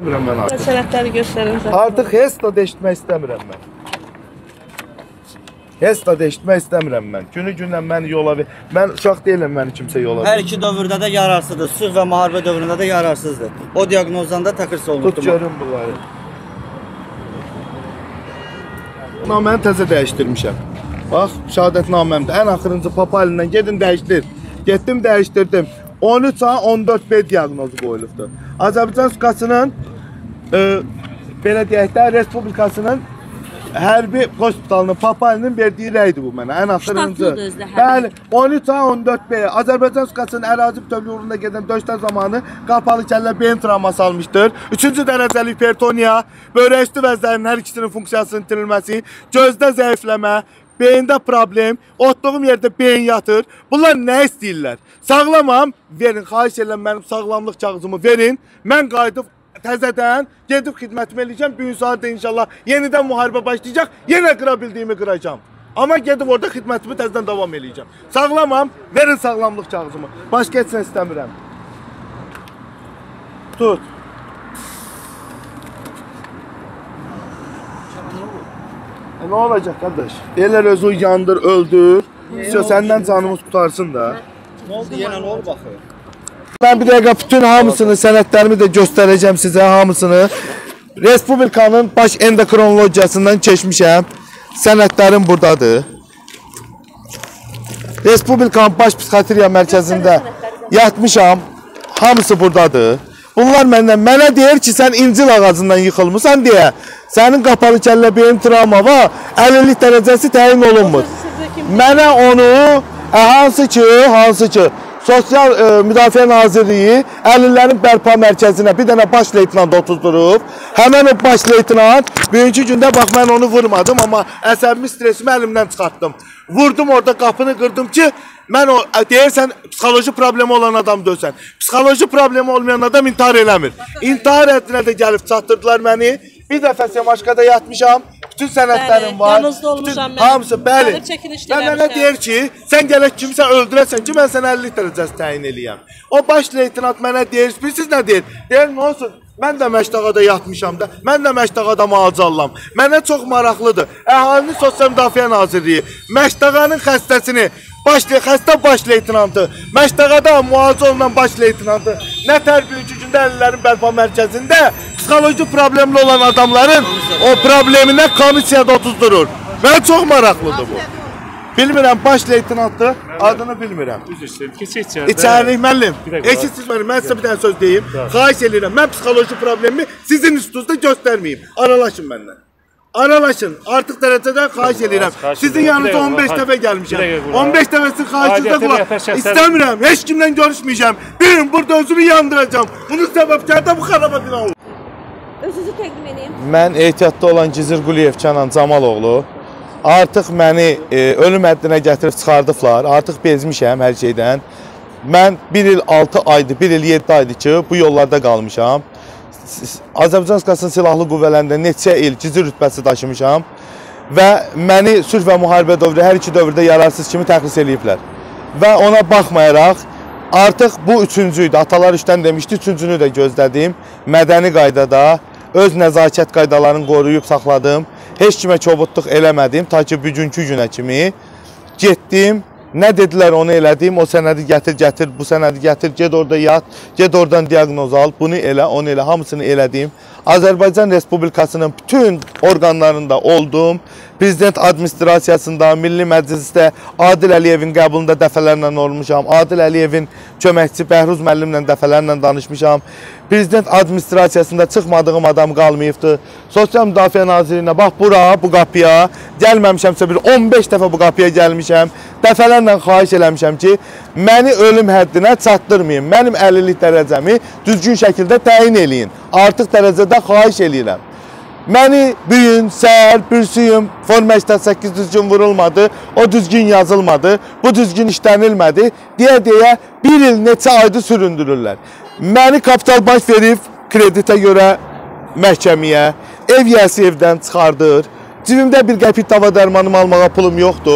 istəmirəm mən artıq. Sənədləri göstərin. Artıq heç də eşitmək istəmirəm mən. Heç də eşitmək istəmirəm mən. Günü-gündən məni yola ver. Mən uşaq deyiləm, məni kimsə yola ver. Hər iki dövrdə də yararsızdır. Sülh və müharibə dövründə də yararsızdır. O diaqnozdan da təxris olunur. Tut görün bunları. Naməni təzə dəyişdirmişəm. Bax, şəhadətnaməmdə ən axırıncı papa əlindən gedin dəyişdir. Getdim, dəyişdirdim. 13A14B diaqnozu qoyulubdur. Azərbaycan Respublikasının belə deyək də, Respublikasının hərbi hospitalının papalinin verdiyi rəydir bu mənə. Ən axırıncı. Bəli, 13A14B Azərbaycan Respublikasının ərazi bütövlüyü uğrunda gedən döyüşlər zamanı qapalı kəllə beyin travması almışdır. 3-cü dərəcəli hipertoniya, böyrək üstü vəzlərinin hər ikisinin funksiyasının itirilməsi, gözdə zəifləmə, beyində problem, otduğum yerdə beyin yatır. Bunlar nə istəyirlər? Sağlamam, verin, xahiş edirəm mənim sağlamlıq kağızımı verin. Mən qayıdıb təzədən gedib xidmətimi eləyəcəm. Bu gün saat inşallah yenidən müharibə başlayacaq. Yenə qıra bildiyimi qıracam. Amma gedib orada xidmətimi təzədən davam eləyəcəm. Sağlamam, verin sağlamlıq kağızımı. Başqa etsin istəmirəm. Tut. Ne olacak kardeş? Eller özü yandır, öldür. Senden canımız tutarsın da. Ne oldu? Yenə nə oldu baxır? Ben bir dakika bütün hamısını, sənədlərimi də göstərəcəm sizə hamısını. Respublikanın baş endokrinologiyasından keçmişəm. Sənədlərim buradadır. Respublikanın baş psixiatriya mərkəzində yatmışam. Hamısı buradadır. Bunlar mənə deyir ki, sən incil ağacından yıxılmısan deyə. Sənin qapalı kəllə beyin travma var, 50-lik dərəcəsi təyin olunmur. Mənə onu hansı ki, Sosial Müdafiə Nazirliyi əlillərin bərpa mərkəzinə bir dənə baş leytinant otuzdurub. Həmən o baş leytinant bugünkü gündə bax mən onu vurmadım, amma əsəbimi, stresimi əlimdən çıxartdım. Vurdum orada, qapını qırdım ki, mən o deyirsən psixoloji problemi olan adam döysən. Psixoloji problemi olmayan adam intihar eləmir. İntihar etdinə də gəlib çatdırdılar məni. Bir dəfə Semaşkada yatmışam. Bütün sənədlərim var. Yanınızda olmuşam mən. Hamısı, bəli. Və mənə deyir ki, sən gələk kimsə öldürəsən ki, mən sənə 50 dərəcəsi təyin eləyəm. O baş leytinant mənə deyir, bilirsiniz nə deyir? Deyir, nə olsun? Mən də Məşdağada yatmışam da, mən də Məşdağada müalicə alıram. Mənə çox maraqlıdır. Əhalinin Sosial Müdafiə Nazirliyi Məşdağanın xəstəsini, xəstə baş leytinantı, Məşdağada müalicə olunan baş leytinantı, nə bugünkü gündə əlillərin bərpa mərkəzində psixoloji problemli olan adamların o probleminə komissiyada otuzdurur. Mən çox maraqlıdır bu. Bilmirəm, baş leytinantı, adını bilmirəm. İçərilik müəllim, eşitsiniz mənim, mən sizə bir dənə söz deyim. Xahiş edirəm, mən psixoloji problemi sizin üstünüzdə göstərməyim. Aralaşın məndən. Aralaşın, artıq dərəcədən xahiş edirəm. Sizin yanınıza 15 dəfə gəlmişəm. 15 dəfəsini xahişinizdə qulaq. İstəmirəm, heç kimlə görüşməyəcəm. Birin, burada özümü yandıracam. Bunun səbəbkar da bu xaraba bina olur. Özünüzü təqdim edeyim. Mən ehtiyatda olan Gizir Quliyev Kənan Camaloğlu. Artıq məni ölüm həddinə gətirib çıxardıblar. Artıq bezmişəm hər şeydən. Mən 1 il 6 aydır, 1 il 7 aydır ki, bu yollarda qalmışam. Azərbaycan Respublikasının Silahlı Qüvvələrində neçə il gizli rütbəsi daşımışam və məni sülh və müharibə dövrü, hər iki dövrdə yararsız kimi təxris eləyiblər. Və ona baxmayaraq, artıq bu üçüncü idi. Atalar işdən demişdi, üçüncünü də gözlədim. Mədəni qaydada öz nəzakət qaydalarını qoruyub saxladım. Heç kimə kobudluq eləmədim, ta ki bugünkü günə kimi getdim. Nə dedilər onu elədim, o sənədi gətir, bu sənədi gətir, ged orada yat, ged oradan diaqnoz al, bunu elə, onu elə, hamısını elədim. Azərbaycan Respublikasının bütün orqanlarında oldum. Prezident administrasiyasında, Milli Məclisdə Adil Əliyevin qəbulunda dəfələrlə olmuşam. Adil Əliyevin köməkçi Bəhruz müəllimlə dəfələrlə danışmışam. Prezident administrasiyasında çıxmadığım adam qalmayıbdır. Sosial Müdafiə Nazirliyinə bax bura, bu qapıya gəlməmişəmsə bir 15 dəfə bu qapıya gəlmişəm. Dəfələrlə xahiş eləmişəm ki, məni ölüm həddinə çatdırmayın. Mənim 50-lik dərəcəmi düzgün şəkildə təyin eləyin. Artıq dərəcədə xahiş eləyirəm. Məni büyün, səhər, bürsüyüm, Form 88 düzgün vurulmadı, o düzgün yazılmadı, bu düzgün işlənilmədi deyə bir il neçə aydır süründürürlər. Məni kapital baş verib kreditə görə məhkəməyə, ev yəsi evdən çıxardır, cibimdə bir qəpik dava dərmanım almağa pulum yoxdur.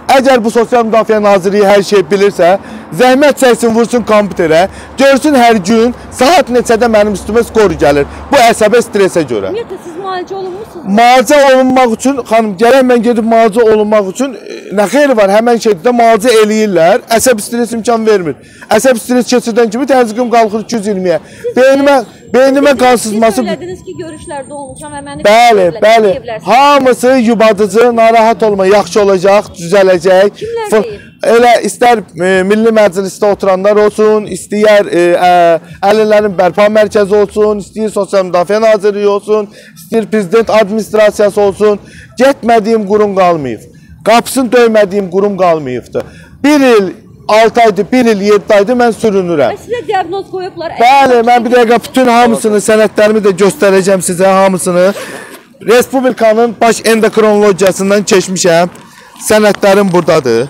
Əgər bu Sosial Müdafiə Nazirliyi hər şey bilirsə, zəhmət çəksin, vursun kompüterə, görsün hər gün saat neçədə mənim üstümə skoru gəlir. Bu əsəbə stresə görə. Ümumiyyətlə siz müalicə olunmusunuz? Müalicə olunmaq üçün, xanım, gələn mən gedib müalicə olunmaq üçün nə xeyri var? Həmən şeydə müalicə eləyirlər, əsəb stres imkan vermir. Əsəb stres keçirdən kimi təzyiqim qalxır 220-yə. Beynimə qan sızması... Siz söylədiniz ki, görüşlərdə olmuşam və məni... Bəli. Hamısı yubadıcı, narahat olma, yaxşı olacaq, düzələcək. Kimlər deyib? Elə istər Milli Məclisdə oturanlar olsun, istəyər Əlillərin Bərpa Mərkəzi olsun, istəyir Sosial Müdafiə Nazirliyi olsun, istəyir Prezident Administrasiyası olsun. Getmədiyim qurum qalmayıb. Qapısını döymədiyim qurum qalmayıbdır. 1 il 6 aydır, 1 il 7 aydır mən sürünürəm. Sizə diaqnoz qoyublar. Bəli, mən bir dəqiqə bütün hamısını, sənədlərimi də göstərəcəm sizə hamısını. Respublikanın baş endokrinologiyasından keçmişəm. Sənədlərim buradadır.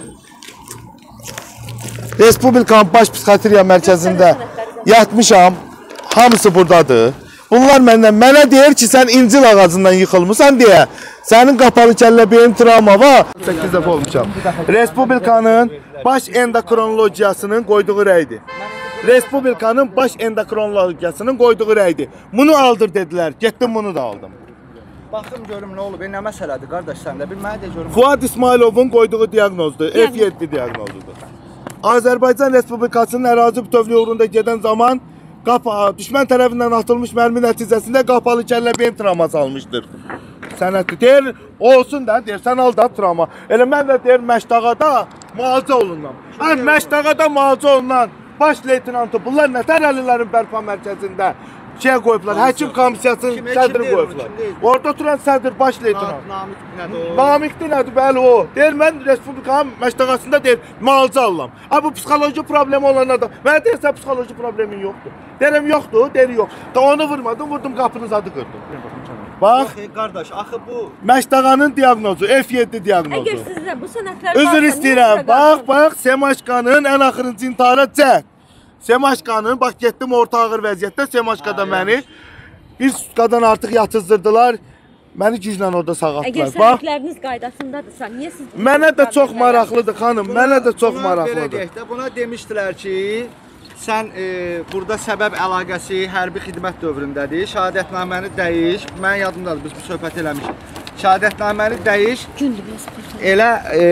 Respublikanın baş psixiatriya mərkəzində yatmışam. Hamısı buradadır. Bunlar mənə deyir ki, sən incil ağacından yıxılmısan deyə. Sənin qapalı kəllə beyin travma var. 8 dəfə olmuşam. Respublikanın baş endokrinologiyasının qoyduğu rəydir. Respublikanın baş endokrinologiyasının qoyduğu rəydir. Bunu aldır dedilər. Getdim bunu da aldım. Baxım görüm nə olub, nə məsələdir qardaş səndə? Bir mənə də görüm. Fuad İsmailovun qoyduğu diaqnozdur. F7 diaqnozudur. Azərbaycan Respublikasının ərazi bütövlüyü uğrunda gedən zaman düşmən tərəfindən atılmış mərmi nəticəsində qapalı kəllə beyin travması almışdır. Sənəti deyir, olsun da, deyir, sən al da travma. Elə mən də deyir, Məşdağada müalicə olunam. Məşdağada müalicə olunan baş leytinantı, bunlar nətər Əlillərin Bərpa Mərkəzində qoyublar, həkim komissiyasının sədri qoyublar. Orada oturan sədr baş leytinant. Namiqdir nədir, bəli o. Deyir, mən Respublikanın Məşdağasında deyir, müalicə alıram. Bu psixoloji problemi olana da, mənə deyirsə, psixoloji problemin yoxdur. Deyirəm, yoxdur, deyir, yox. Onu vurmadım, vurdum, qapınız adı qırdım. Bax, qardaş, axı bu... Məşdağanın diaqnozu, F7 diaqnozu. Əgər sizdə bu sənədlər... Üzr istəyirəm, bax, Semaşqanın ən axırıncı intihara cəhd. Semaşqanın, bax, getdim orta ağır vəziyyətdə, Semaşqada məni bir sutkadan artıq yatızdırdılar. Məni güclə orada sağaltdılar. Əgər sənədləriniz qaydasındadırsa, niyə siz... Mənə də çox maraqlıdır, xanım, mənə də çox maraqlıdır. Buna demişdilər ki, sən burada səbəb əlaqəsi hərbi xidmət dövründədir. Şəhadətnaməni dəyiş. Mən yadımdadır, biz bu söhbət eləmişik. Şəhadətnaməni dəyiş. Elə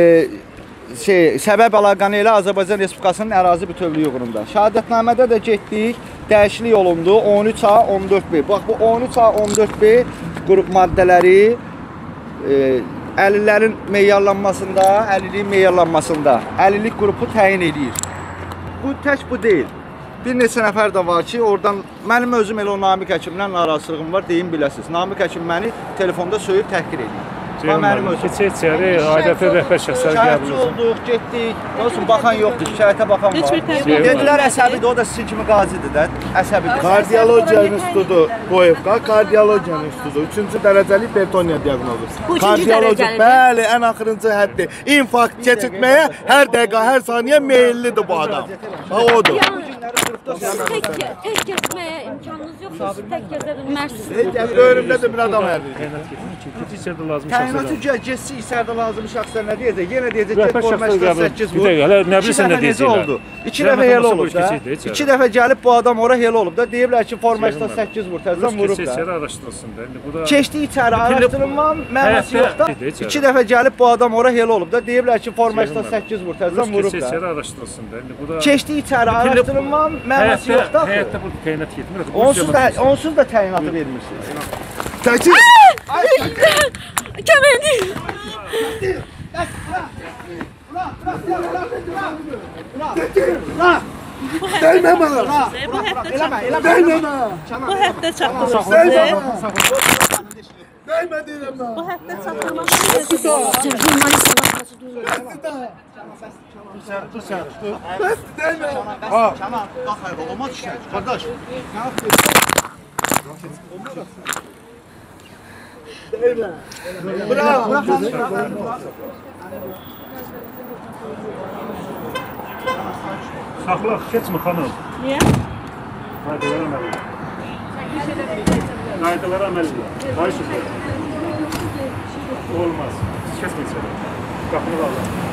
səbəb əlaqəni elə Azərbaycan Respublikasının ərazi bütövlüyü uğrunda. Şəhadətnamədə də getdik, dəyişiklik olundu 13A 14B. Bax bu 13A 14B qrup maddələri əlillərin meyarlanmasında, əlilliyin meyarlanmasında əlillik qrupu təyin edir. Bu tək bu deyil. Bir neçə nəfər də var ki, oradan mənim özüm elə o Namiq həkimlə narazılığım var, deyim biləsiniz. Namiq həkim məni telefonda söyüb təhqir edir. Mənim özüm. Keçək-keçəri, aidiyyatı rəhbər şəxslər qəbul edildi. Olduq, getdik. Olsun, baxan yoxdur, şikayətə baxan var. Dedilər əsəbidir, o da sizin kimi qazidir də. Əsəbidir. Kardiologiya institutu qoyubqa, kardiologiya institutu. 3-cü dərəcəli hipertoniya diaqnozu. Kardiologiya, bəli, ən axırıncı həddi. İnfarkt keçirtməyə hər dəqiqə, hər saniyə meyillidir bu adam. Odur. Siz tək gəzməyə imkanınız yoxsa, siz tək gəzə bilmərsiniz. Önümdə də bir adam hər Təyinatı getsi içəridə lazım şəxslər nə deyəcək? Yenə deyəcək ki, formasyon 8 vur. Nə bilirsən nə deyəcəklər? 2 dəfə hel olub da. 2 dəfə gəlib bu adam ora hel olub da. Deyiblər ki, formasyon 8 vur. Təzədən vurub da. İçəri araşdırılsın da. Keçdi içəri, araşdırılma mənası yox da. 2 dəfə gəlib bu adam ora hel olub da. Deyiblər ki, formasyon 8 vur. Təzədən vurub da. İçəri araşdırılsın da. Keçdi içəri, araşdırılma mənası yox da. Həyətdə bu təyinat getmir. Onsuz da təyinatı vermirsiniz. Çəkil! Kömək edin! Dəymə mənə! Dəymə mənə! Bu həftə çatdırırsınız. Dəymə deyirəm mən! Bu həftə çatdırmaqsınız. Dəymə! Tamam, bax ayda, olmaz işlər. Qardaş, nə yapıyorsun? Bravo! Saxla, keçmə xanım. Niyə? Qaydalara əməl edin. Qaydalara əməl edin. Xahiş edirəm. Olmaz. Keçmə içəri. Qapını bağla.